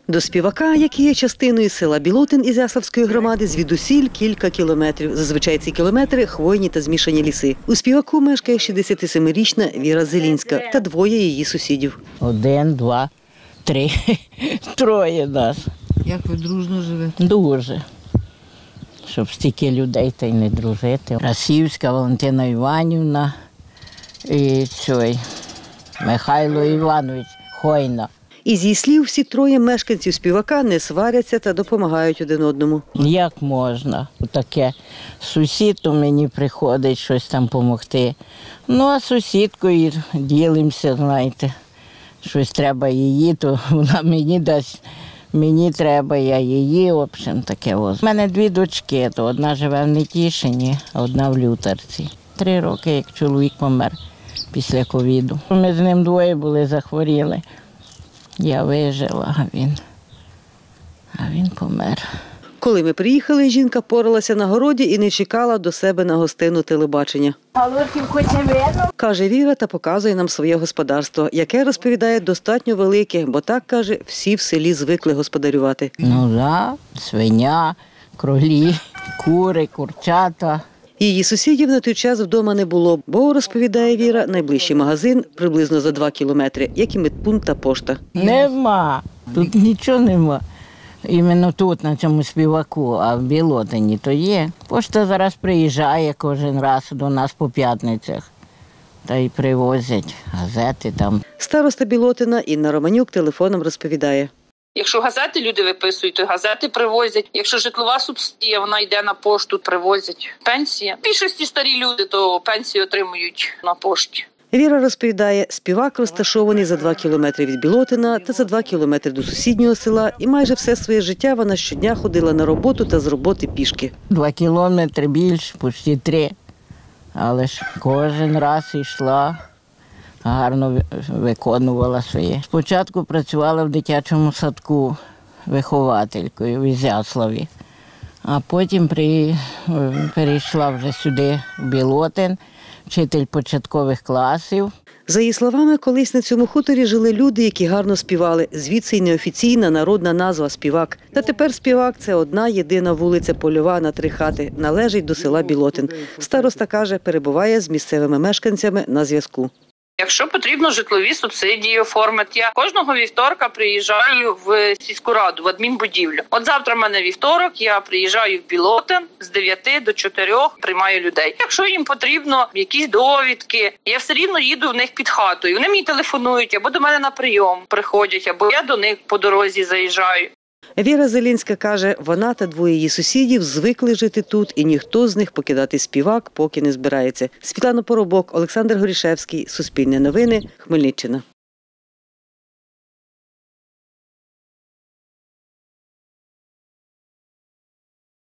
До Співака, який є частиною села Білотин Ізяславської громади, звідусіль кілька кілометрів. Зазвичай ці кілометри – хвойні та змішані ліси. У Співаку мешкає 67-річна Віра Зелінська та двоє її сусідів. 1, 2, 3. Троє нас. Як ви дружно живете? Дуже. Щоб стільки людей та й не дружити. Расівська Валентина Іванівна і Михайло Іванович Хойна. Із її слів, всі троє мешканців Співака не сваряться та допомагають один одному. Як можна? Таке сусід у мені приходить щось там допомогти. Ну, а сусідкою ділимося, знаєте. Щось треба її, то вона мені дасть. Мені треба, я її, в общем, таке. У мене 2 дочки, то одна живе в Нетішині, а одна в Лютерці. 3 роки, як чоловік помер після ковіду. Ми з ним двоє були, захворіли. Я вижила, а він помер. Коли ми приїхали, жінка поралася на городі і не чекала до себе на гостину телебачення. Каже Віра та показує нам своє господарство, яке, розповідає, достатньо велике, бо так, каже, всі в селі звикли господарювати. Ну так, свиня, кролі, кури, курчата. Її сусідів на той час вдома не було, бо, розповідає Віра, найближчий магазин приблизно за 2 кілометри, як і медпункт та пошта. Нема, тут нічого нема. Іменно тут, на цьому Співаку, а в Білотині то є. Пошта зараз приїжджає кожен раз до нас по п'ятницях. Та й привозять газети там. Староста Білотина Інна Романюк телефоном розповідає. Якщо газети люди виписують, то газети привозять. Якщо житлова субсидія, вона йде на пошту, привозять. Пенсія. В більшості старі люди, то пенсію отримують на пошті. Віра розповідає, Співак розташований за 2 кілометри від Білотина та за 2 кілометри до сусіднього села. І майже все своє життя вона щодня ходила на роботу та з роботи пішки. 2 кілометри більше, почти 3. Але ж кожен раз йшла, гарно виконувала своє. Спочатку працювала в дитячому садку вихователькою в Ізяславі, а потім перейшла вже сюди, в Білотин, вчитель початкових класів. За її словами, колись на цьому хуторі жили люди, які гарно співали. Звідси й неофіційна народна назва «Співак». Та тепер Співак – це одна єдина вулиця польова на 3 хати, належить до села Білотин. Староста каже, перебуває з місцевими мешканцями на зв'язку. Якщо потрібно житлові субсидії оформити, я кожного вівторка приїжджаю в сільську раду, в адмінбудівлю. От завтра в мене вівторок, я приїжджаю в Білотин з 9 до 4, приймаю людей. Якщо їм потрібно якісь довідки, я все рівно їду в них під хатою. Вони мені телефонують, або до мене на прийом приходять, або я до них по дорозі заїжджаю. Віра Зелінська каже, вона та 2 її сусідів звикли жити тут, і ніхто з них покидати Співак поки не збирається. Світлана Поробок, Олександр Горішевський, Суспільне новини, Хмельниччина.